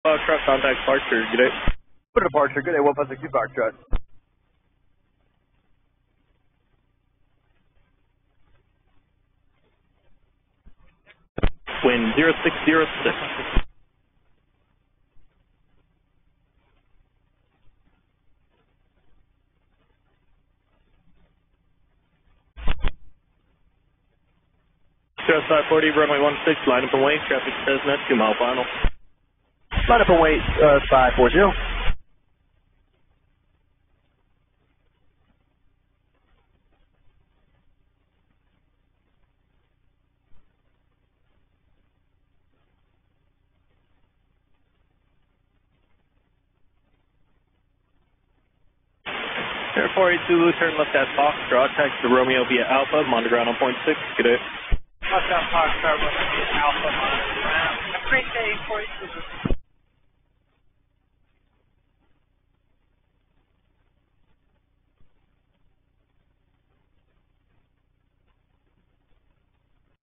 Truck contact departure, good day. For departure, good day, 1562 Foxtrot. Wind 0606. Stress 540, runway 16, line up and wait, traffic says net, 2 mile final. Line up and wait, 540. Air 482, turn left at Foxtrot, taxi to Romeo via Alpha, Monteground on point 6, good day. Left at Foxtrot, Romeo via Alpha, Monteground. Have a great day, 482.